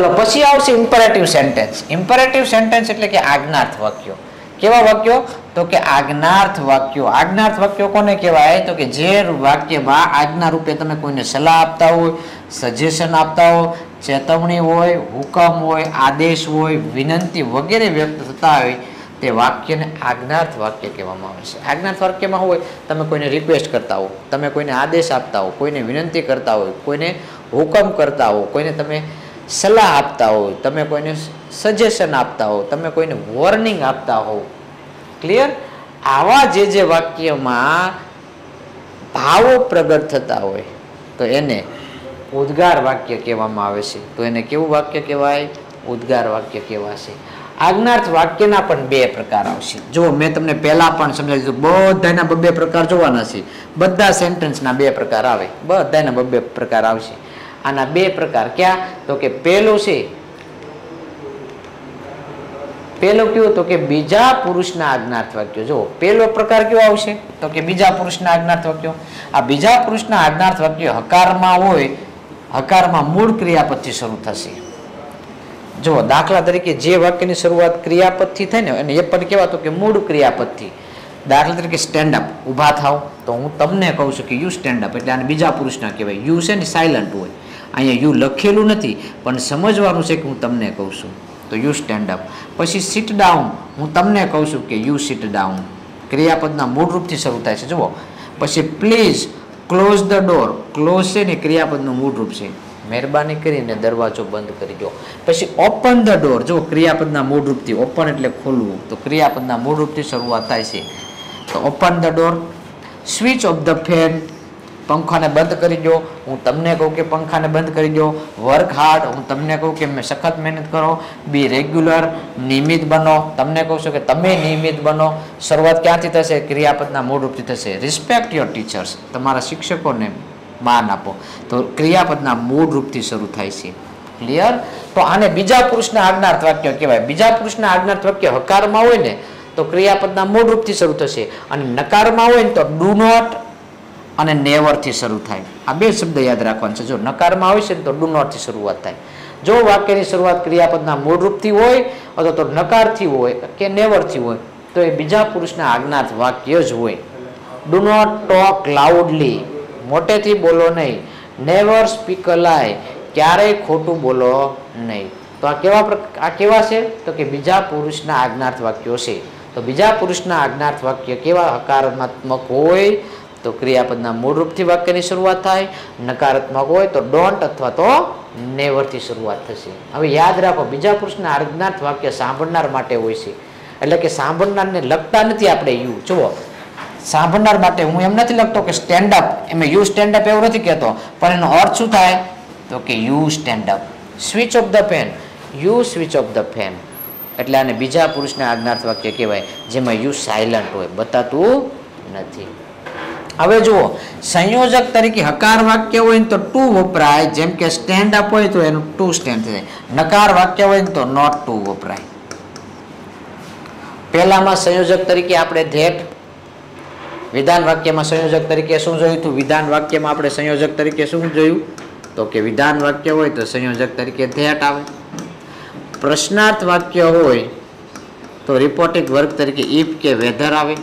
ચલો પછી આવશે ઇમ્પરેટિવ સેન્ટેન્સ. ઇમ્પરેટિવ સેન્ટેન્સ એટલે કે આજ્ઞાર્થ વાક્યો. કેવા વાક્યો? તો કે આજ્ઞાર્થ વાક્યો. આજ્ઞાર્થ વાક્યો કોને કહેવાય? તો કે જે વાક્યમાં આજ્ઞા રૂપે તમે કોઈને સલાહ આપતા હોય, સજેશન આપતા હોય, ચેતવણી હોય, હુકમ હોય, આદેશ હોય, વિનંતી વગેરે વ્યક્ત થતા હોય તે વાક્યને આજ્ઞાર્થ વાક્ય કહેવામાં આવે છે. આજ્ઞાર્થ વાક્યમાં હોય તમે કોઈને રિક્વેસ્ટ કરતા હો, તમે કોઈને આદેશ આપતા હો, કોઈને વિનંતી કરતા હોય, કોઈને હુકમ કરતા હો, કોઈને તમે સલાહ આપતા હોય, તમે કોઈને સજેશન આપતા હો, તમે કોઈને વોર્નિંગ આપતા હો. ક્લિયર? આવા જે વાક્યમાં ભાવો પ્રગટ થતા હોય તો એને ઉદ્ગાર વાક્ય કહેવામાં આવે છે. તો એને કેવું વાક્ય કહેવાય? ઉદ્ગાર વાક્ય કહેવાશે. આજ્ઞાર્થ વાક્યના પણ બે પ્રકાર આવશે. જો મેં તમને પહેલા પણ સમજાવી દીધું, બધાના બબ્બે પ્રકાર જોવાના છે. બધા સેન્ટેન્સના બે પ્રકાર આવે, બધાના બબ્બે પ્રકાર આવશે. આના બે પ્રકાર ક્યાં? તો કે પહેલું છે, પહેલો કયો? તો કે બીજા પુરુષના આજ્ઞાર્થ વાક્યો. જો પહેલો પ્રકાર કયો આવશે? તો કે બીજા પુરુષના આજ્ઞાર્થ વાક્યો. આ બીજા પુરુષના આજ્ઞાર્થ વાક્યો હકારમાં હોય, હકારમાં મૂળ ક્રિયાપદથી શરૂ થશે. જો દાખલા તરીકે જે વાક્યની શરૂઆત ક્રિયાપદથી થાય ને અને એ પણ કેવા? તો કે મૂળ ક્રિયાપદથી. દાખલા તરીકે સ્ટેન્ડ અપ, ઊભા થાવ, તો હું તમને કહું છું કે યુ સ્ટેન્ડ અપ, એટલે આને બીજા પુરુષના કહેવાય. યુ છે ને સાયલન્ટ હોય, અહીંયા યુ લખેલું નથી પણ સમજવાનું છે કે હું તમને કહું છું, તો યુ સ્ટેન્ડ અપ. પછી સિટ ડાઉન, હું તમને કહું છું કે યુ સિટ ડાઉન, ક્રિયાપદના મૂળ રૂપથી શરૂ થાય છે. જુઓ, પછી please close the door, close છે ને ક્રિયાપદનું મૂળ રૂપ છે, મહેરબાની કરીને દરવાજો બંધ કરી દો. પછી ઓપન ધ ડોર, જો ક્રિયાપદના મૂળ રૂપથી, ઓપન એટલે ખોલવું, તો ક્રિયાપદના મૂળ રૂપથી શરૂઆત થાય છે, તો open the door. Switch off the fan, પંખાને બંધ કરી દો, હું તમને કહું કે પંખાને બંધ કરી દો. વર્ક હાર્ડ, હું તમને કહું કે મેં સખત મહેનત કરો. બી રેગ્યુલર, નિયમિત બનો, તમને કહું છું કે તમે નિયમિત બનો. શરૂઆત ક્યાંથી થશે? ક્રિયાપદના મૂળ રૂપથી થશે. રિસ્પેક્ટ યોર ટીચર્સ, તમારા શિક્ષકોને માન આપો, તો ક્રિયાપદના મૂળ રૂપથી શરૂ થાય છે. ક્લિયર? તો આને બીજા પુરુષના આજ્ઞાર્થ વાક્ય કહેવાય. બીજા પુરુષના આજ્ઞાર્થ વાક્ય હકારમાં હોય ને તો ક્રિયાપદના મૂળ રૂપથી શરૂ થશે, અને નકારમાં હોય ને તો ડુ નોટ અને નેવર થી શરૂ થાય. આ બે શબ્દ યાદ રાખવાના છે. જો નકારમાં હોય છે ને તો ડુ નોટ થી શરૂઆત થાય. જો વાક્યની શરૂઆત ક્રિયાપદના મૂળ રૂપથી હોય અથવા તો નકારથી હોય કે નેવર થી હોય તો એ બીજા પુરુષના આજ્ઞાર્થ વાક્ય જ હોય. ડુ નોટ ટોક લાઉડલી, મોટેથી બોલો નહીં. નેવર સ્પીક અ લાય, ક્યારેય ખોટું બોલો નહીં. તો આ કેવા છે? તો કે બીજા પુરુષના આજ્ઞાર્થ વાક્યો છે. તો બીજા પુરુષના આજ્ઞાર્થ વાક્ય કેવા? હકારાત્મક હોય તો ક્રિયાપદના મૂળ રૂપથી વાક્યની શરૂઆત થાય, નકારાત્મક હોય તો ડોન્ટ અથવા તો નેવર થી શરૂઆત થશે. હવે યાદ રાખો, બીજા પુરુષના આજ્ઞાર્થ વાક્ય સાંભળનાર માટે હોય છે, એટલે કે સાંભળનારને લગતા નથી. આપણે યુ જુઓ, સાંભળનાર માટે હું એમ નથી લખતો કે સ્ટેન્ડ અપ, એમાં યુ સ્ટેન્ડ અપ એવું નથી કહેતો, પણ એનો અર્થ શું થાય? તો કે you stand up. Switch off the fan, you switch off the fan, એટલે આને બીજા પુરુષના આજ્ઞાર્થ વાક્ય કહેવાય, જેમાં યુ સાયલન્ટ હોય, બતાતું નથી. હવે જુઓ, સંયોજક તરીકે હકાર વાક્ય હોય ને તો ટુ વપરાય, જેમ કે સ્ટેન્ડ અપ હોય તો એનું ટુ સ્ટેન્ડ થાય. નકાર વાક્ય હોય ને તો નોટ ટુ વપરાય. પહેલામાં સંયોજક તરીકે આપણે ધેટ, વિધાન વાક્યમાં સંયોજક તરીકે શું જોયું હતું? વિધાન વાક્યમાં આપણે સંયોજક તરીકે શું જોયું? તો કે વિધાન વાક્ય હોય તો સંયોજક તરીકે ધેટ આવે. પ્રશ્નાર્થ વાક્ય હોય તો રિપોર્ટિંગ વર્ગ તરીકે ઇફ કે વેધર આવે.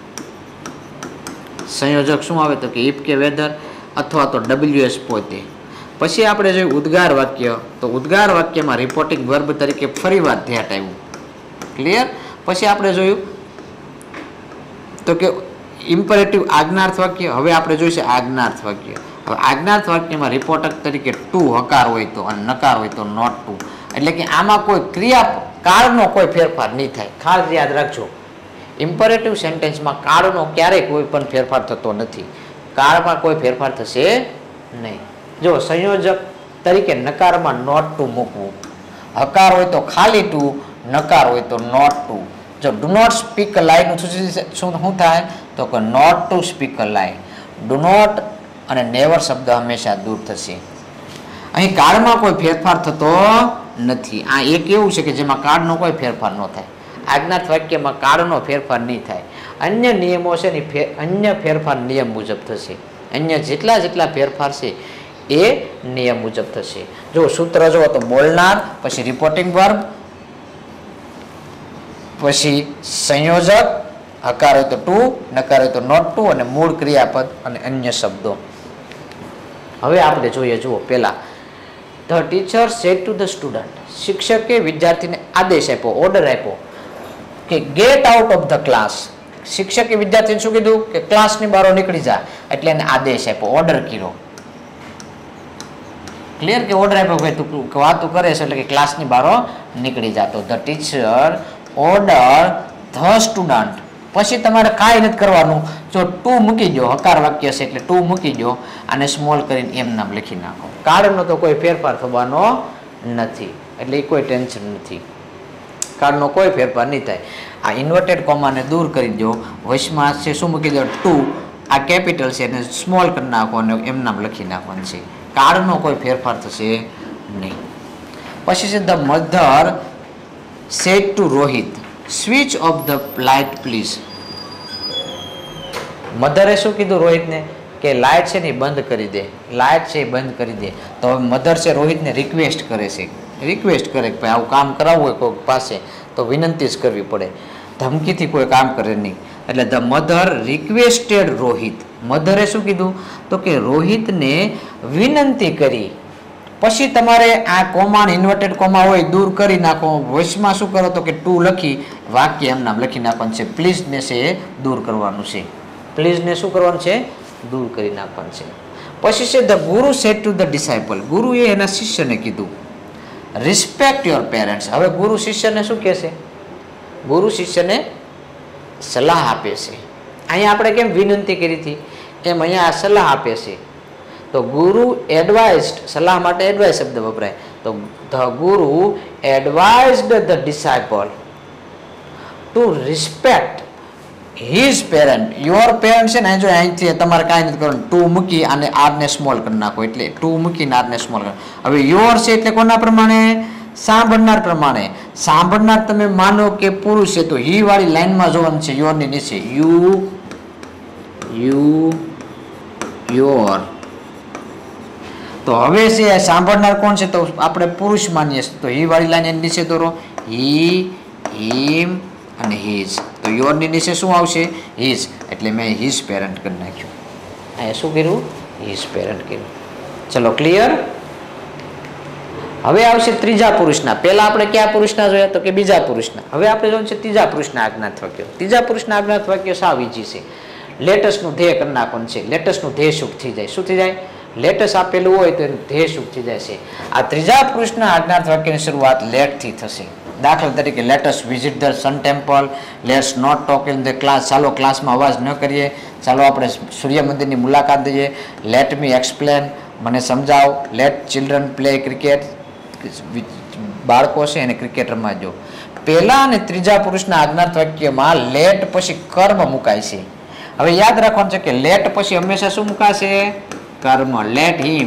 સંયોજક શું આવે? તો કે ઇફ કે વેધર અથવા તો WS પોતે. પછી આપણે જોયું ઉદ્ગાર વાક્ય, તો ઉદ્ગાર વાક્યમાં રિપોર્ટિંગ વર્બ તરીકે ફરીવાર ધેટ આવ્યું. ક્લિયર? પછી આપણે જોયું તો કે ઇમ્પરેટિવ આજ્ઞાર્થ વાક્ય. હવે આપણે જોઈશું આજ્ઞાર્થ વાક્ય. હવે આજ્ઞાર્થ વાક્યમાં રિપોર્ટર તરીકે ટુ હકાર હોય તો અને નકાર હોય તો નોટ ટુ, એટલે કે આમાં કોઈ ક્રિયા કાળનો કોઈ ફેરફાર નહીં થાય. ખાસ યાદ રાખજો, ઇમ્પરેટિવ સેન્ટેન્સમાં કાળનો ક્યારેય કોઈ પણ ફેરફાર થતો નથી. કાળમાં કોઈ ફેરફાર થશે નહીં. જો સંયોજક તરીકે નકારમાં નોટ ટુ મૂકવું, હકાર હોય તો ખાલી ટુ, નકાર હોય તો નોટ ટુ. જો do not speak a lie નું શું થાય? તો કે નોટ ટુ સ્પીક અ લાય. ડુ નોટ અને નેવર શબ્દ હંમેશા દૂર થશે. અહીં કાળમાં કોઈ ફેરફાર થતો નથી. આ એક એવું છે કે જેમાં કાળનો કોઈ ફેરફાર ન થાય. આજ્ઞાર્થ વાક્યમાં કાળનો ફેરફાર નહીં થાય. અન્ય નિયમો છે ને અન્ય ફેરફાર નિયમ મુજબ થશે. અન્ય જેટલા ફેરફાર છે એ નિયમ મુજબ થશે. જો સૂત્ર જો તો બોલનાર, પછી રિપોર્ટિંગ વર્બ, પછી સંયોજક, હકાર હોય તો ટુ, નકાર હોય તો નોટ ટુ, અને મૂળ ક્રિયાપદ અને અન્ય શબ્દો. હવે આપણે જોઈએ, જુઓ પહેલા the teacher said to the student, શિક્ષકે વિદ્યાર્થીને આદેશ આપ્યો, ઓર્ડર આપ્યો કે get out of the class. શિક્ષકે વિદ્યાર્થીને શું કીધું કે ક્લાસની બહાર નીકળી જા, એટલે એને આદેશ આપ્યો, ઓર્ડર કર્યો. ક્લિયર કે ઓર્ડર આપ્યો કે તું વાતો કરે છે એટલે કે ક્લાસની બહાર નીકળી જા. તો the teacher order the student. પછી તમારે કાંઈ નથી કરવાનું, જો ટુ મૂકી દો, હકાર વાક્ય છે એટલે ટુ મૂકી દો, અને સ્મોલ કરીને એમ નામ લખી નાખો. કાર્ડનો તો કોઈ ફેરફાર થવાનો નથી, એટલે એ કોઈ ટેન્શન નથી, કાર્ડનો કોઈ ફેરફાર નહીં થાય. આ ઇન્વર્ટેડ કોમાને દૂર કરી દો, વચમાં છે શું મૂકી દો ટુ, આ કેપિટલ છે એને સ્મોલ કરી નાખો અને એમ નામ લખી નાખવાનું છે. કાર્ડનો કોઈ ફેરફાર થશે નહીં. પછી છે the mother said to Rohit, switch off the light please. મધરે શું કીધું રોહિતને કે લાઇટ છે ને બંધ કરી દે, લાઇટ છે એ બંધ કરી દે. તો હવે મધર છે રોહિતને રિક્વેસ્ટ કરે છે, રિક્વેસ્ટ કરે કે ભાઈ આવું કામ કરાવવું હોય કોઈ પાસે તો વિનંતી જ કરવી પડે, ધમકીથી કોઈ કામ કરે નહીં. એટલે ધ મધર રિક્વેસ્ટેડ રોહિત, મધરે શું કીધું તો કે રોહિતને વિનંતી કરી. પછી તમારે આ કોમા ઇન્વર્ટેડ કોમા હોય દૂર કરી નાખો, વોઇસમાં શું કરો તો કે ટુ લખી વાક્ય એમ નામ લખી નાખવાનું છે. પ્લીઝને છે એ દૂર કરવાનું છે, પ્લીઝને શું કરવાનું છે દૂર કરી નાખવાનું છે. પછી છે ધ ગુરુ સેડ ટુ ધ ડિસાઇપલ, ગુરુએ એના શિષ્યને કીધું રિસ્પેક્ટ યોર પેરેન્ટ્સ. હવે ગુરુ શિષ્યને શું કહેશે, ગુરુ શિષ્યને સલાહ આપે છે. અહીંયા આપણે કેમ વિનંતી કરી હતી એમ અહીંયા આ સલાહ આપે છે. તો ગુરુ એડવાઇઝડ, સલાહ માટે એડવાઇઝ શબ્દ વપરાય. તો the guru advised the disciple to respect his parent. Your parent છે ને જો અહીંથી તમારે કાંઈ નથી કરવાનું, ટુ મૂકી અને આરને સ્મોલ કરી નાખો, એટલે ટુ મૂકીને આરને સ્મોલ કરો. હવે યોર છે એટલે કોના પ્રમાણે, સાંભળનાર પ્રમાણે. સાંભળનાર તમે માનો કે પુરુષ છે તો હી વાળી લાઈનમાં જોવાનું છે, યોરની નીચે યુ યોર. તો હવે છે સાંભળનાર કોણ છે તો આપણે પુરુષ માનીએ છીએ, તો હી વાળી લાઈન એની નીચે દોરો, હી, હિમ અને હિઝ. તો યોરની નીચે શું આવશે હિઝ, એટલે મેં હિઝ પેરેન્ટ કરી નાખ્યું. અહીંયા શું કર્યું, હિઝ પેરેન્ટ કર્યું. ચલો ક્લિયર. હવે આવશે ત્રીજા પુરુષના. પહેલા આપણે કયા પુરુષના જોયા તો કે બીજા પુરુષના. હવે આપણે જોવાનું છે ત્રીજા પુરુષના આજ્ઞાત વાક્યો. ત્રીજા પુરુષના આજ્ઞાત વાક્યો સાવ ઈજી છે. લેટસનું ધ્યેય કરી નાખવાનું છે. લેટસનું ધ્યેય શું થઈ જાય, શું થઈ જાય, લેટસ આપેલું હોય તો એનું ધ્યેય શું થઈ જાય છે. આ ત્રીજા પુરુષના આજ્ઞાત વાક્યની શરૂઆત લેટથી થશે. દાખલા તરીકે let's visit the sun temple, let's not talk in the class, ચાલો ક્લાસમાં અવાજ ન કરીએ, ચાલો આપણે સૂર્ય મંદિરની મુલાકાત લઈએ, લેટ મી એક્સપ્લેન, મને સમજાવો, લેટ ચિલ્ડ્રન પ્લે ક્રિકેટ, બાળકો છે એને ક્રિકેટ રમવા દો. પહેલા અને ત્રીજા પુરુષના આજ્ઞાત વાક્યમાં લેટ પછી કર્મ મુકાય છે. હવે યાદ રાખવાનું છે કે લેટ પછી હંમેશા શું મુકાશે, કર્મ. લેટ હિમ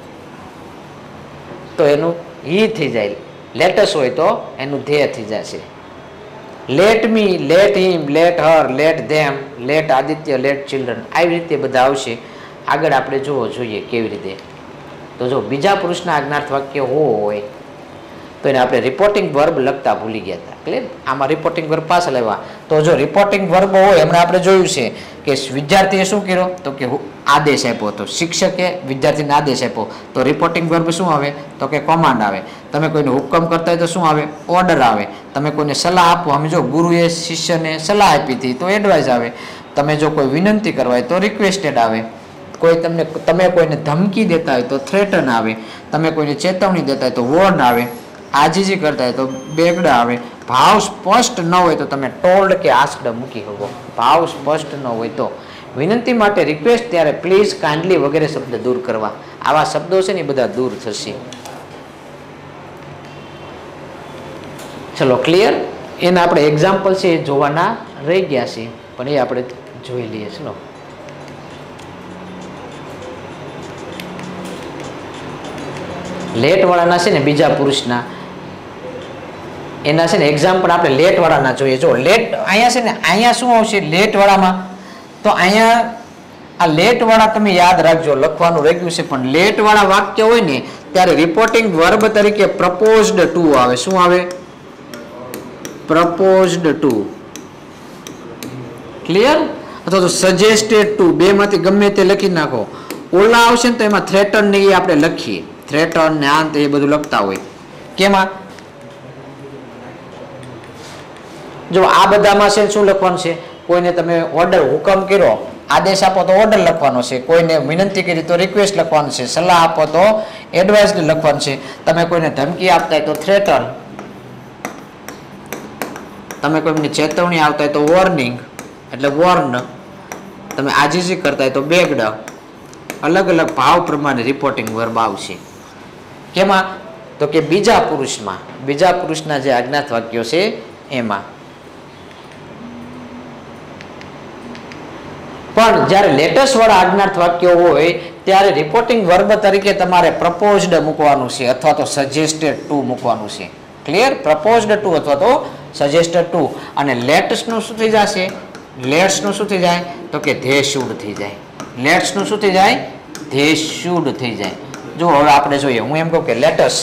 તો એનું હી થઈ જાય, લેટસ હોય તો એનું ધ્યેય થઈ જશે. Let me, let him, let her, let them, let Aditya, let children, આવી રીતે બધા આવશે. આગળ આપણે જોઈએ કેવી રીતે. તો જો બીજા પુરુષના આજ્ઞાર્થ વાક્ય હોય તો એને આપણે રિપોર્ટિંગ વર્બ લખતા ભૂલી ગયા હતા. ક્લિયર, આમાં રિપોર્ટિંગ વર્બ પાછા લેવા. તો જો રિપોર્ટિંગ વર્બ હોય હમણાં આપણે જોયું છે કે વિદ્યાર્થીએ શું કર્યો તો કે આદેશ આપ્યો, તો શિક્ષકે વિદ્યાર્થીને આદેશ આપ્યો, તો રિપોર્ટિંગ વર્બ શું આવે તો કે કોમાન્ડ આવે. તમે કોઈને હુકમ કરતા હોય તો શું આવે, ઓર્ડર આવે. તમે કોઈને સલાહ આપો, અમે જો ગુરુએ શિષ્યને સલાહ આપી હતી તો એડવાઇસ આવે. તમે જો કોઈ વિનંતી કરવા હોય તો રિક્વેસ્ટેડ આવે. તમે કોઈને ધમકી દેતા હોય તો થ્રેટન આવે. તમે કોઈને ચેતવણી દેતા હોય તો વોર્ન આવે. આજીજી કરતા હોય તો બેગ્ડ આવે. ભાવ સ્પષ્ટ ન હોય તો તમે ટોલ્ડ કે આસ્ક્ડ મૂકી શકો. ભાવ સ્પષ્ટ ન હોય તો વિનંતી માટે રિક્વેસ્ટ, ત્યારે પ્લીઝ, કાઇન્ડલી વગેરે શબ્દ દૂર કરવા. આવા શબ્દો છે ને એ બધા દૂર થશે. ચલો ક્લિયર. એના આપણે એક્ઝામ્પલ છે એ જોવાના રહી ગયા છે, પણ એ આપણે જોઈ લઈએ. ચલો લેટ વાળાના છે ને બીજા પુરુષના એના છે ને એક્ઝામ્પલ આપણે લેટ વાળાના જોઈએ. જો લેટ અહીંયા છે ને, અહીંયા શું આવશે લેટ વાળામાં, તો અહીંયા આ લેટ વાળા તમે યાદ રાખજો, લખવાનું રહી છે, પણ લેટ વાળા વાક્ય હોય ને ત્યારે રિપોર્ટિંગ વર્બ તરીકે પ્રપોઝડ ટુ આવે. શું આવે? Proposed to. ક્લિયર? અથવા તો સજેસ્ટેડ ટુ, બે માંથી ગમે તે લખી નાખો. ઓલા આવશે ને તો એમાં થ્રેટન ને એ આપણે લખીએ, થ્રેટન ને આંત એ બધું લખતા હોય. કેમાં? જો આ બધામાં છે શું લખવાનું છે? કોઈને તમે ઓર્ડર હુકમ કર્યો, આદેશ આપો તો ઓર્ડર લખવાનો છે, કોઈને વિનંતી કરી તો રિક્વેસ્ટ લખવાનું છે, સલાહ આપો તો એડવાઇસ લખવાનું છે, તમે કોઈને ધમકી આપતા હોય તો થ્રેટન, તમે કોઈને ચેતવણી આપતા હોય તો વોર્નિંગ એટલે વોર્ન, તમે આજીજી કરતા હોય તો બેગ્ડ. અલગ અલગ ભાવ પ્રમાણે રિપોર્ટિંગ વર્બ આવશે. કેમાં? તો કે બીજા પુરુષમાં, બીજા પુરુષના જે આજ્ઞાત વાક્યો છે એમાં. પણ જ્યારે લેટેસ્ટ વાળા આજ્ઞાત વાક્યો હોય ત્યારે રિપોર્ટિંગ વર્બ તરીકે તમારે પ્રપોઝડ મૂકવાનું છે અથવા તો સજેસ્ટેડ ટુ મૂકવાનું છે. ક્લિયર? પ્રપોઝડ ટુ અથવા તો સજેસ્ટેડ ટુ. અને લેટ્સ નું શું થઈ જશે? લેટ્સ નું શું થઈ જાય? તો કે ધે શુડ થઈ જાય. લેટ્સ નું શું થઈ જાય? ધે શુડ થઈ જાય. જો હવે આપણે જોઈએ, હું એમ કહું કે લેટ્સ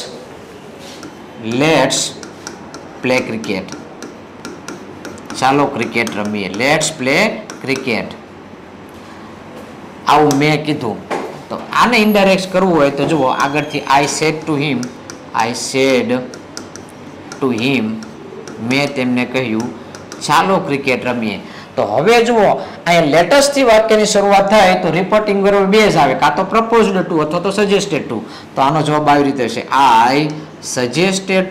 પ્લે ક્રિકેટ, ચાલો ક્રિકેટ રમીએ, લેટ્સ પ્લે ક્રિકેટ. આવું મેં કીધું તો આને ઇનડાયરેક્ટ કરવું હોય તો જુઓ આગળથી આઈ સેડ ટુ હિમ, મેં તેમને કહ્યું ચાલો ક્રિકેટ રમીએ. તો હવે જુઓ અહીંયા લેટેસ્ટ થી વાક્યની શરૂઆત થાય તો રિપોર્ટિંગ વર્બ બે જ આવે, કાં તો પ્રપોઝડ ટુ અથવા તો સજેસ્ટેડ ટુ. તો આનો જવાબ આવી રીતે હશે, I suggested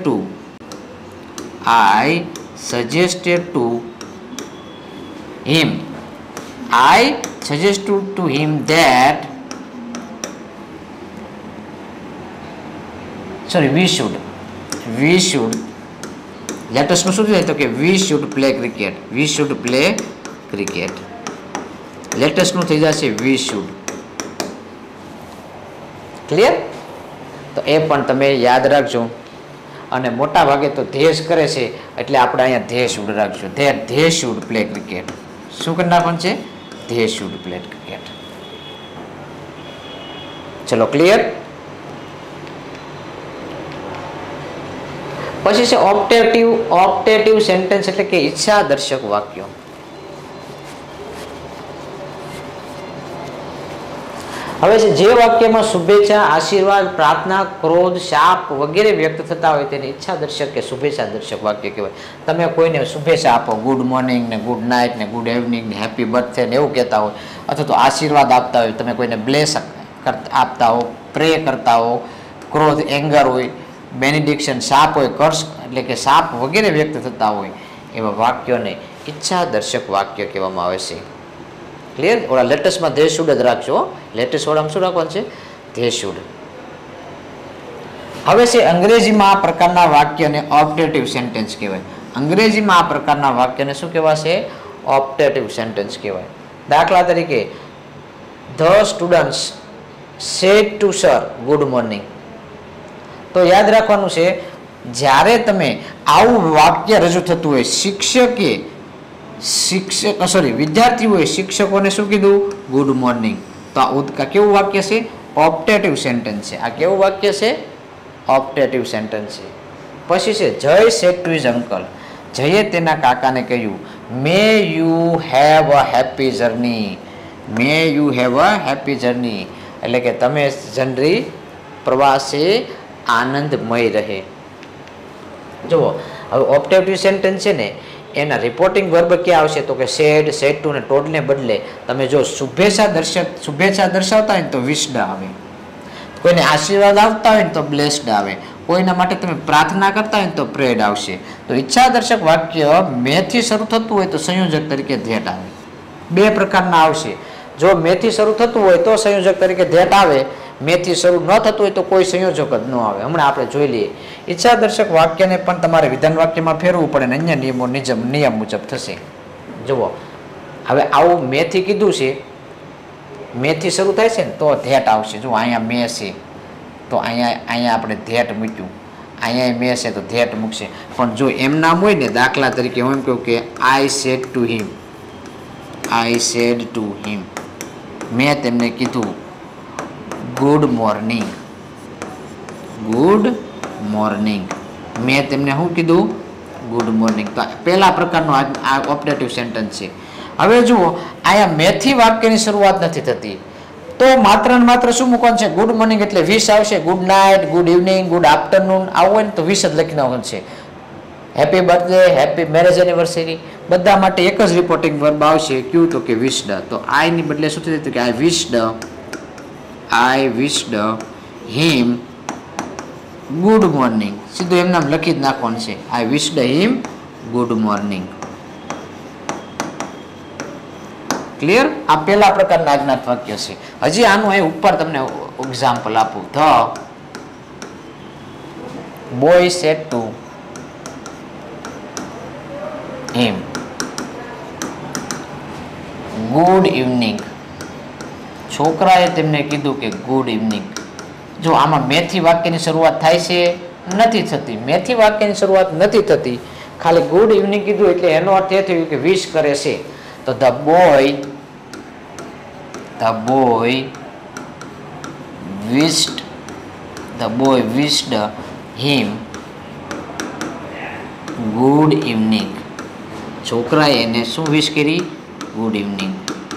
to him, I suggested to him that we should લેટેસ્ટ નું શું થાય તો કે we should play cricket. લેટેસ્ટ નું થઈ જશે we should. ક્લિયર? તો એ પણ તમે યાદ રાખજો. અને મોટા ભાગે તો ધ્યેય કરે છે એટલે આપણે અહીંયા ધ્યેય શુડ રાખજો. ધ્યેય શુડ પ્લે ક્રિકેટ. શું કરી નાખવાનું છે? They should play cricket. ચલો ક્લિયર? પછી છે ઓપ્ટેટિવ સેન્ટેન્સ એટલે કે ઈચ્છા દર્શક વાક્યો. હવે જે વાક્યમાં શુભેચ્છા, આશીર્વાદ, પ્રાર્થના, ક્રોધ, શાપ વગેરે વ્યક્ત થતા હોય તેને ઈચ્છા દર્શક કે શુભેચ્છા દર્શક વાક્ય કહેવાય. તમે કોઈને શુભેચ્છા આપો, ગુડ મોર્નિંગ ને ગુડ નાઇટ ને ગુડ ઇવનિંગ ને હેપી બર્થડે ને એવું કહેતા હોય, અથવા તો આશીર્વાદ આપતા હોય, તમે કોઈને બ્લેસ આપતા હો, પ્રે કરતા હો, ક્રોધ એંગર હોય, બેનિડિક્શન શાપ હોય, કર્સ એટલે કે શાપ વગેરે વ્યક્ત થતા હોય એવા વાક્યોને ઈચ્છા દર્શક વાક્ય કહેવામાં આવે છે. ક્લિયર? ઓલા લેટેસ્ટમાં ધે શુડ જ રાખજો. લેટેસ્ટ વાળામાં શું રાખવાનું છે? They should. હવે છે અંગ્રેજીમાં આ પ્રકારના વાક્યને ઓપ્ટેટિવ સેન્ટેન્સ કહેવાય. અંગ્રેજીમાં આ પ્રકારના વાક્યને શું કહેવાશે? ઓપ્ટેટિવ સેન્ટેન્સ કહેવાય. દાખલા તરીકે the students said to sir good morning. તો યાદ રાખવાનું છે જ્યારે તમે આવું વાક્ય રજૂ થતું હોય, વિદ્યાર્થીઓએ શિક્ષકોને શું કીધું? Good morning. તો આ કેવું વાક્ય છે? ઓપ્ટેટિવ સેન્ટેન્સ છે. આ કેવું વાક્ય છે? ઓપ્ટેટિવ સેન્ટેન્સ છે. પછી છે Jay said to his uncle. જયે તેના કાકાને કહ્યું may you have a happy journey. May you have a happy journey એટલે કે તમે જનરી પ્રવાસે આનંદમય રહે. જુઓ હવે ઓપ્ટેટિવ સેન્ટેન્સ છે ને એના રિપોર્ટિંગ વર્બ ક્યાં આવશે તો કે સેડ, સેડ ટુ ને ટોડને બદલે તમે જો શુભેચ્છા દર્શાવતા હોય ને તો વિશ્ડ આવે, કોઈને આશીર્વાદ આપતા હોય ને તો બ્લેસ્ડ આવે, કોઈના માટે તમે પ્રાર્થના કરતા હોય ને તો પ્રેડ આવશે. તો ઈચ્છા દર્શક વાક્ય મેથી શરૂ થતું હોય તો સંયોજક તરીકે ધેટ આવે. બે પ્રકારના આવશે. જો મેથી શરૂ થતું હોય તો સંયોજક તરીકે ધેટ આવે, મેથી શરૂ ન થતું હોય તો કોઈ સંયોજક જ ન આવે. હમણાં આપણે જોઈ લઈએ. ઈચ્છા દર્શક વાક્યને પણ તમારે વિધાન વાક્યમાં ફેરવું પડે ને અન્ય નિયમ મુજબ થશે. જુઓ હવે આવું મેથી કીધું છે, મેથી શરૂ થાય છે ને તો ધેટ આવશે. જો અહીંયા મે છે તો અહીંયા આપણે ધેટ મૂક્યું, અહીંયા મે છે તો ધેટ મૂકશે. પણ જો એમ નામ હોય ને, દાખલા તરીકે હું એમ કહું કે આઈ સેડ ટુ હિમ, મેં તેમને કીધું ગુડ મોર્નિંગ. Good morning. મેં તેમને શું કીધું? Good morning. તો પહેલા પ્રકારનો આ ઓપરેટિવ સેન્ટેન્સ છે. હવે જુઓ, અહીંયા મેથી વાક્યની શરૂઆત નથી થતી, તો માત્ર ને માત્ર શું મૂકવાનું છે? ગુડ મોર્નિંગ એટલે વિશ આવશે. Good night, good evening, good afternoon આવું હોય ને તો વિશ જ લખી નાખવાનું છે. Happy birthday, happy marriage anniversary બધા માટે એક જ રિપોર્ટિંગ વર્બ આવશે. ક્યુ? તો કે વિશ્ડ. તો આઈ ની બદલે શું થયું? કે આઈ વિશ્ડ હિમ ગુડ મોર્નિંગ. સીધું એમ નામ લખી જ નાખવાનું છે. I wished him good morning. Clear? આ પહેલા પ્રકારના આજ્ઞાત વાક્ય છે. હજી આનું અહીં ઉપર તમને એક્ઝામ્પલ આપું. The boy said to him good evening. છોકરાએ તેમને કીધું કે ગુડ ઇવનિંગ. જો આમાં મેથી વાક્યની શરૂઆત થાય છે? નથી થતી. મેથી વાક્યની શરૂઆત નથી થતી, ખાલી ગુડ ઇવનિંગ કીધું એટલે એનો અર્થ એ થયું કે વિશ કરે છે. તો the boy wished him good evening. છોકરાએ એને શું વિશ કરી? Good evening.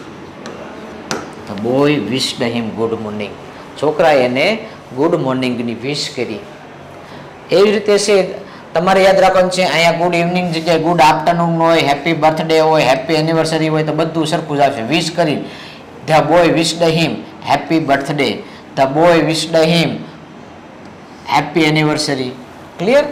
The boy wished him good morning. છોકરાએ એને ગુડ મોર્નિંગની વિશ કરી. એવી રીતે છે, તમારે યાદ રાખવાનું છે. અહીંયા ગુડ ઇવનિંગ જગ્યાએ ગુડ આફ્ટરનૂન હોય, હેપી બર્થડે હોય, હેપી એનિવર્સરી હોય તો બધું સરખું જ આવશે. વિશ કરી. The boy wished him happy birthday. The boy wished him happy anniversary. Clear?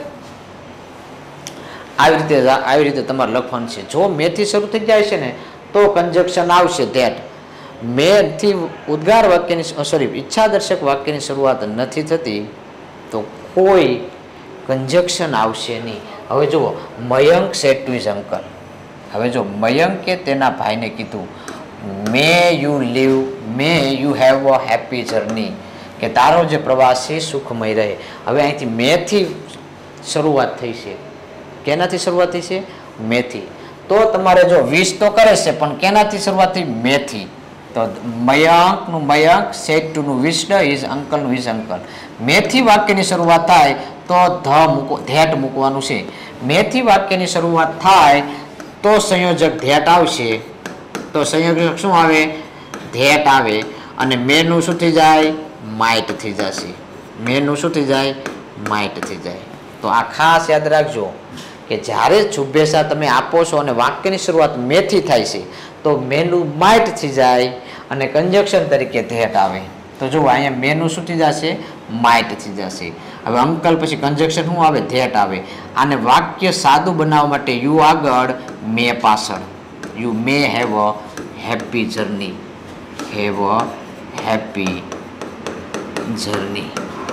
આવી રીતે તમારે લખવાનું છે. જો મેથી શરૂ થઈ જાય છે ને તો કંજક્શન આવશે ધેટ. મેથી ઉદ્ગાર વાક્યની ઈચ્છાદર્શક વાક્યની શરૂઆત નથી થતી તો કોઈ કંજક્શન આવશે નહીં. હવે જુઓ, Mayank said to his uncle. હવે જો મયંકે તેના ભાઈને કીધું may you have a happy journey, કે તારો જે પ્રવાસ છે સુખમય રહે. હવે અહીંથી મેથી શરૂઆત થઈ છે. કેનાથી શરૂઆત થઈ છે? મેથી. તો તમારે જો વિશ તો કરે છે પણ કેનાથી શરૂઆત થઈ? મેથી. તો મયંક સેડ ટુ નું વિશ્ડ હિઝ અંકલ નું હિઝ અંકલ. મેથી વાક્યની શરૂઆત થાય તો ધેટ મૂકવાનું છે. મેથી વાક્યની શરૂઆત થાય તો સંયોજક ધેટ આવશે. તો સંયોજક શું આવે? ધેટ આવે. અને મેનું શું થઈ જાય? માઇટ થઈ જશે. મેનું શું થઈ જાય? માઇટ થઈ જાય. તો આ ખાસ યાદ રાખજો કે જ્યારે શુભેચ્છા તમે આપો છો અને વાક્યની શરૂઆત મેથી થાય છે તો મેનું માઇટ થઈ જાય અને કંજક્શન તરીકે ધેટ આવે. તો જો અહીંયા મેનું શું થઈ જશે? માઇટ થઈ જશે. હવે અંકલ પછી કંજક્શન શું આવે? ધેટ આવે. આને વાક્ય સાદું બનાવવા માટે યુ આગળ, મે પાછળ. You may have a happy journey. Have a happy journey.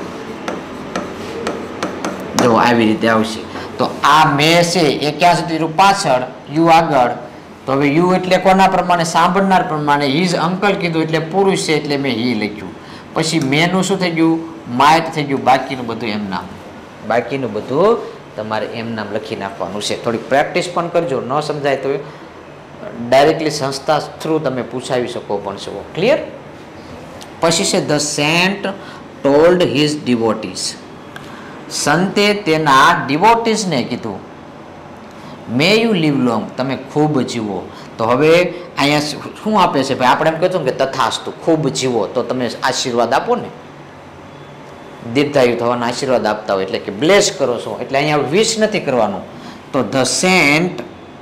જો આવી રીતે આવશે. તો આ મે છે એ ક્યાં સુધી? પાછળ, યુ આગળ. તો હવે યુ એટલે કોના પ્રમાણે? સાંભળનાર પ્રમાણે. હિઝ અંકલ કીધું એટલે પુરુષ છે એટલે મેં હી લખ્યું. પછી મેનું શું થઈ ગયું? માઇટ થઈ ગયું. બાકીનું બધું એમ નામ. બાકીનું બધું તમારે એમ નામ લખી નાખવાનું છે. થોડીક પ્રેક્ટિસ પણ કરજો. ન સમજાય તો ડાયરેક્ટલી સંસ્થા થ્રુ તમે પૂછાવી શકો પણ છો. ક્લિયર? પછી છે the saint told his devotees. સંતે તેના ડિવોટીઝને કીધું મે યુ લીવ લોંગ, તમે ખૂબ જીવો. તો હવે અહીંયા શું આપે છે ભાઈ? આપણે એમ કહેતું કે તથાસ્તુ, ખૂબ જીવો. તો તમે આશીર્વાદ આપો ને, દીર્ઘાયુ થવાના આશીર્વાદ આપતા હોય એટલે કે બ્લેસ કરો છો. એટલે અહીંયા વિશ નથી કરવાનું. તો the saint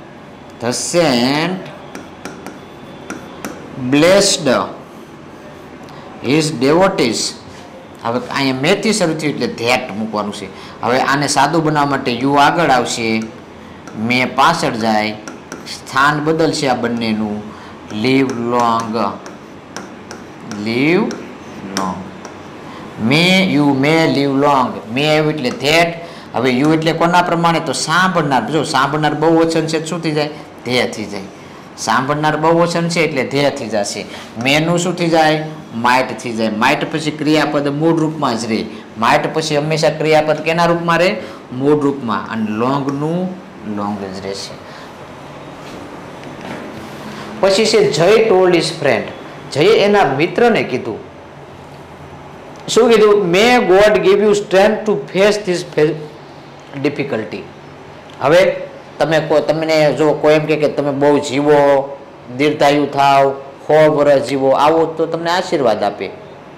blessed his devotees. હવે અહીંયા મેથી શરૂ થયું એટલે ધેટ મૂકવાનું છે. હવે આને સાદું બનાવવા માટે યુ આગળ આવશે, મે પાછળ જાય, સ્થાન બદલશે આ બંનેનું. Live long. May live long. May આવ્યું એટલે ધેટ. હવે યુ એટલે કોના પ્રમાણે? તો સાંભળનાર. જો સાંભળનાર બહુ વચન છે શું થઈ જાય? ધેય થઈ જાય. સાંભળનાર બહુ વચન છે એટલે ધેય થઈ જશે. મેનું શું થઈ જાય? માઇટ થઈ જાય. માઇટ પછી ક્રિયાપદ મૂળ રૂપમાં જ રહે. માઇટ પછી હંમેશા ક્રિયાપદ કેના રૂપમાં રહે? મૂળ રૂપમાં. અને લોંગનું લોંગ જ રહેશે. પછી છે જય ટોલ્ડ હિઝ ફ્રેન્ડ. જયે એના મિત્રને કીધું, શું કીધું? May God give you strength to face this difficulty. હવે તમે તમને જો કોઈ એમ કે તમે બહુ જીવો, દીર્ઘાયુ થાવ, 100 વર્ષ જીવો, આવો તો તમને આશીર્વાદ આપે.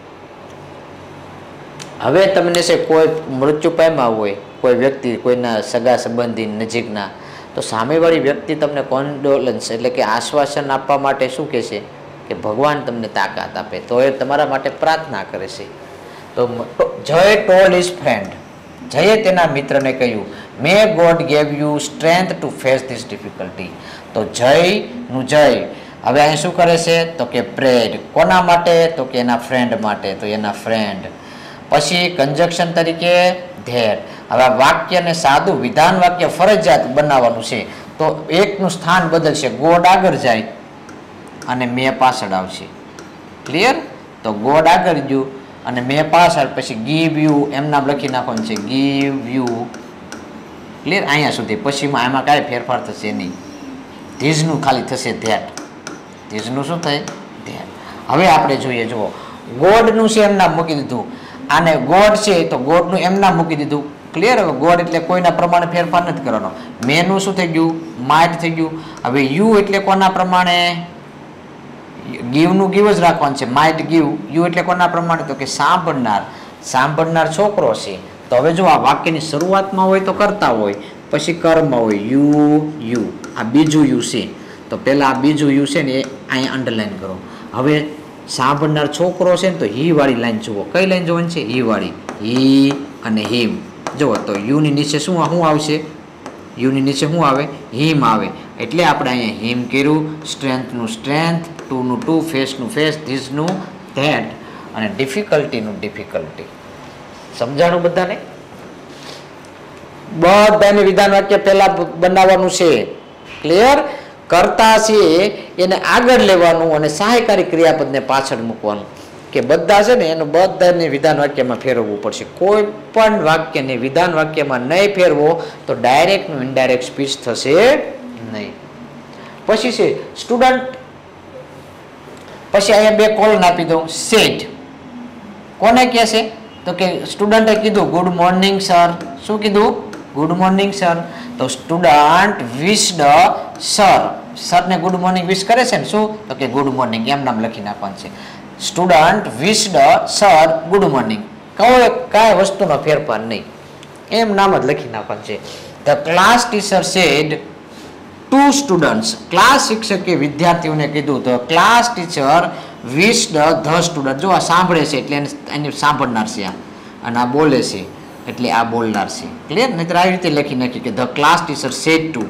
હવે તમને છે કોઈ મૃત્યુ પામ્યા હોય, કોઈ વ્યક્તિ, કોઈના સગા સંબંધી નજીકના, તો સામેવાળી વ્યક્તિ તમને કોન્ડોલન્સ એટલે કે આશ્વાસન આપવા માટે શું કહે છે કે ભગવાન તમને તાકાત આપે, તો એ તમારા માટે પ્રાર્થના કરે છે. તો જય ટોલ્ડ હિઝ ફ્રેન્ડ, જયે તેના મિત્રને કહ્યું, may God gave you strength to face this difficulty. તો જયનું જય હવે અહીં શું કરે છે તો કે પ્રેડ. કોના માટે? તો કે એના ફ્રેન્ડ માટે, તો એના ફ્રેન્ડ. પછી કંજક્શન તરીકે ધેર. હવે આ વાક્યને સાદું વિધાન વાક્ય ફરજિયાત બનાવવાનું છે, તો એકનું સ્થાન બદલશે, ગોડ આગળ જાય અને મે પાછળ આવશે. ક્લિયર? તો ગોડ આગળ ગયું અને મે પાછળ, પછી ગીવ યુ એમ નામ લખી નાખવાનું છે, ગીવ યુ. ક્લિયર? અહીંયા સુધી. પછીમાં આમાં કાંઈ ફેરફાર થશે નહીં, ધીજનું ખાલી થશે ધેટ. ધીજનું શું થાય? ધેટ. હવે આપણે જોઈએ, જુઓ, ગોડનું છે એમ નામ મૂકી દીધું, આને ગોડ છે તો ગોડનું એમ નામ મૂકી દીધું. ક્લિયર? હવે ગોડ એટલે કોઈના પ્રમાણે ફેરફાર નથી કરવાનો. મેનું શું થઈ ગયું? માઇટ થઈ ગયું. હવે યુ એટલે કોના પ્રમાણે? ગીવનું ગીવ જ રાખવાનું છે, માઇટ ગીવ. યુ એટલે કોના પ્રમાણે? તો કે સાંભળનાર. સાંભળનાર છોકરો છે. તો હવે જો આ વાક્યની શરૂઆતમાં હોય તો કરતા હોય, પછી કર્મ હોય, યુ યુ, આ બીજું યુ છે. તો પહેલાં આ બીજું યુ છે ને એ અહીંયા અંડરલાઈન કરો. હવે સાંભળનાર છોકરો છે ને તો હી વાળી લાઈન જુઓ. કઈ લાઈન જોવાની છે? હી વાળી. હી અને હિમ. જુઓ તો યુની નીચે શું આવશે? યુની નીચે શું આવે? હિમ આવે. એટલે આપણે અહીંયા હિમ કર્યું. સ્ટ્રેન્થનું સ્ટ્રેન્થ, ટુનું ટુ, ફેસનું ફેસ, ધીસનું ધેટ, અને ડિફિકલ્ટીનું ડિફિકલ્ટી. સમજાણું બધાને? બધાને વિધાન વાક્ય પહેલા બનાવવાનું છે. ક્લિયર? કરતા છે એને આગળ લેવાનું અને સહાયકારી ક્રિયાપદને પાછળ મૂકવાનું. કે બધા છે ને એનું બધાને વિધાન વાક્યમાં ફેરવવું પડશે. કોઈ પણ વાક્યને વિધાન વાક્યમાં નહીં ફેરવો તો ડાયરેક્ટ નું ઇનડાયરેક્ટ સ્પીચ થશે નહીં. પછી છે સ્ટુડન્ટ. પછી અહીંયા બે કોલન આપી દો. સેડ કોને કહે છે? તો કે સ્ટુડન્ટે કીધું ગુડ મોર્નિંગ સર. શું કીધું? Good morning sir. તો સ્ટુડન્ટ વિશ્ડ સર. સરને ગુડ મોર્નિંગ વિશ કરે છે ને, શું? તો કે ગુડ મોર્નિંગ એમ નામ લખી નાખવાનું છે. Student wished sir good morning. કાંઈ વસ્તુનો ફેરફાર નહીં, એમ નામ જ લખી નાખવાનું છે. The class teacher said to students. Class શિક્ષકે વિદ્યાર્થીઓને કીધું. તો class teacher wished the student. જો આ સાંભળે છે એટલે એને સાંભળનાર છે આ, અને આ બોલે છે એટલે આ બોલનાર છે. ક્લિયર? નહીતર આવી રીતે લખી નાખી કે the class teacher said to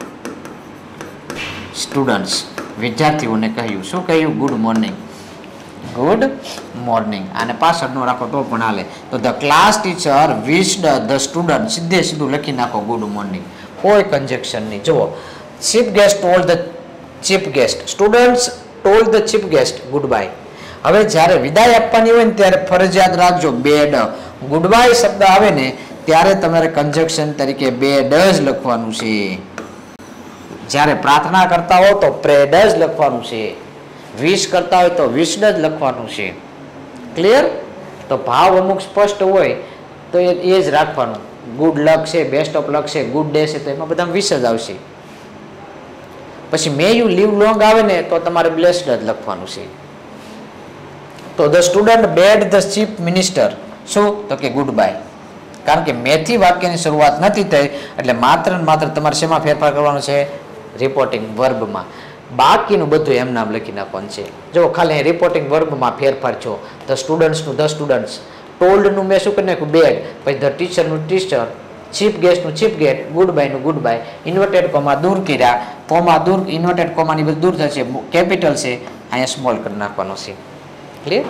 students. વિદ્યાર્થીઓને કહ્યું. શું કહ્યું? Good morning. Good morning. આને પાછળ ન રાખો તો પણ હાલે. તો the class teacher wished the student. સીધે સીધું લખી નાખો ગુડ મોર્નિંગ, કોઈ કન્જેક્શન નહીં. જુઓ, chief guest told the chief guest. Students told the chief guest good bye. હવે જ્યારે વિદાય આપવાની હોય ને ત્યારે ફરજિયાત રાખજો બેડ. ગુડ બાય શબ્દ આવે ને ત્યારે તમારે કન્જેક્શન તરીકે બેડ જ લખવાનું છે. જ્યારે પ્રાર્થના કરતા હો તો પ્રેડ જ લખવાનું છે. વિશ કરતા હોય તો વિશ્ડ જ લખવાનું છે. ક્લિયર? તો ભાવ અમુક સ્પષ્ટ હોય તો એ જ રાખવાનું. ગુડ લક છે, બેસ્ટ ઓફ લક છે, ગુડ ડે છે, તો એમાં બધા વિશ જ આવશે. પછી મે યુ લીવ લોંગ આવે ને તો તમારે બ્લેસ્ડ જ લખવાનું છે. તો the student bade the chief minister. શું? તો કે ગુડ બાય. કારણ કે મેથી વાક્યની શરૂઆત નથી થઈ એટલે માત્ર ને માત્ર તમારે શેમાં ફેરફાર કરવાનો છે? રિપોર્ટિંગ વર્બમાં. બાકીનું બધું એમ નામ લખી નાખવાનું છે. જો ખાલી રિપોર્ટિંગ વર્બમાં ફેરફાર છો. ધ સ્ટુડન્ટ્સનું ધ સ્ટુડન્ટ્સ, ટોલ્ડનું મેં શું કરી નાખ્યું? બેડ. પછી ધ ટીચરનું ટીચર, ચીફ ગેસ્ટનું ચીફ ગેસ્ટ, ગુડ બાયનું ગુડ બાય. ઇન્વર્ટેડ કોમા દૂર કર્યા, કોમા દૂર, ઇન્વર્ટેડ કોમાની બધું દૂર થશે. કેપિટલ છે અહીંયા સ્મોલ કરી નાખવાનો છે. ક્લિયર?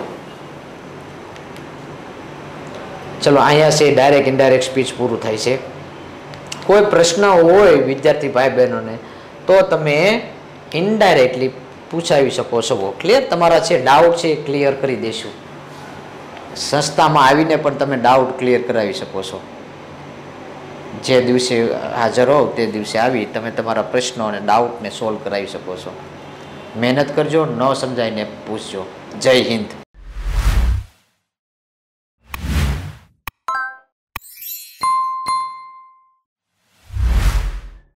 ચલો અહીંયા છે ડાયરેક્ટ ઇનડાયરેક્ટ સ્પીચ પૂરું થાય છે. કોઈ પ્રશ્ન હોય વિદ્યાર્થી ભાઈ બહેનોને તો તમે ઇનડાયરેક્ટલી પૂછાવી શકો છો. ક્લિયર? તમારા છે ડાઉટ છે ક્લિયર કરી દઈશું. સંસ્થામાં આવીને પણ તમે ડાઉટ ક્લિયર કરાવી શકો છો. જે દિવસે હાજર હોવ તે દિવસે આવી તમે તમારા પ્રશ્નો અને ડાઉટને સોલ્વ કરાવી શકો છો. મહેનત કરજો, ન સમજાય ને પૂછજો. જય હિન્દ.